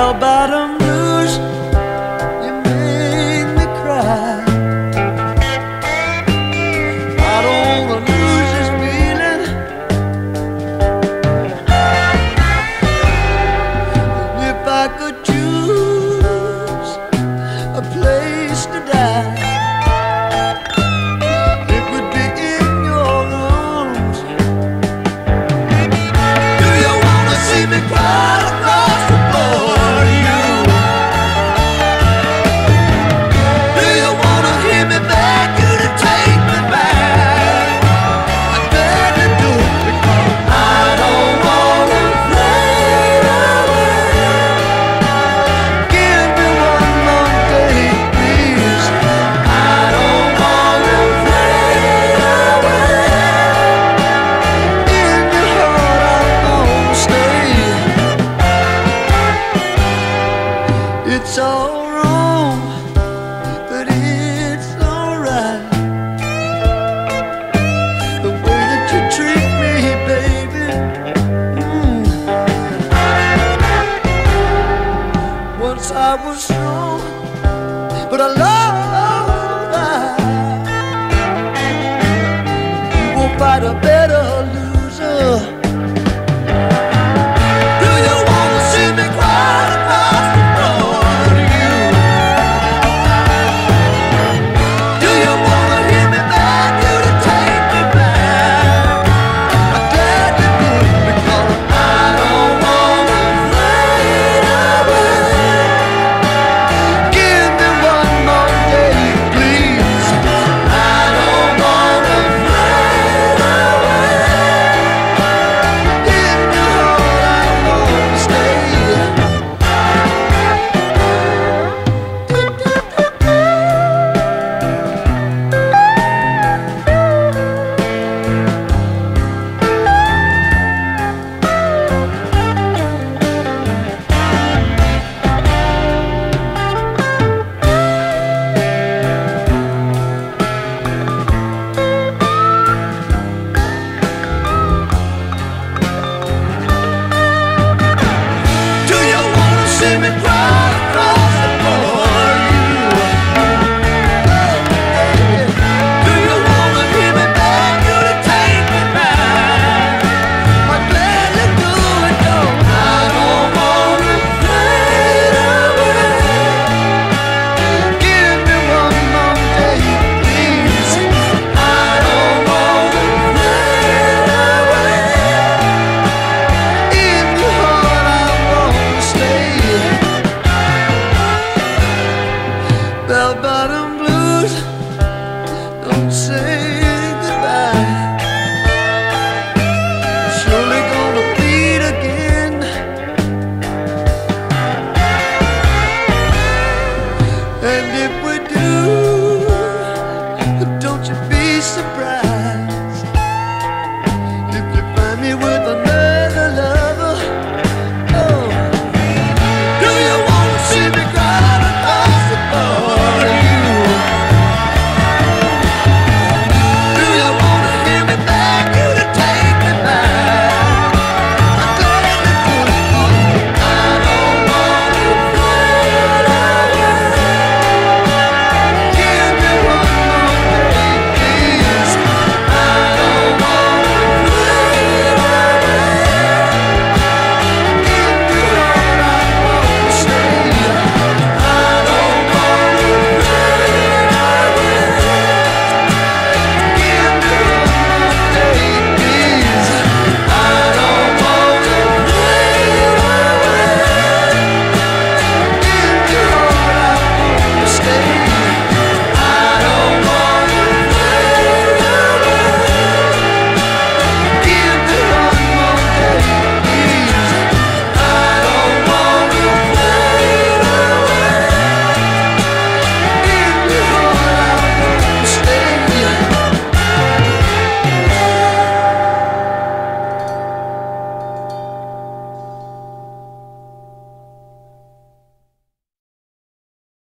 bell-bottom blues, you make me cry. I don't wanna lose this feeling. If I could choose a place to die, it would be in your arms. Do you wanna see me cry across the floor to you? Do you wanna hear me beg you to take me back? I beg to do it because I don't wanna fade away. Give me one more day, please. I don't wanna fade away. In your heart I'm gonna stay. It's all wrong, but it's alright. The way that you treat me, baby. Once I was strong.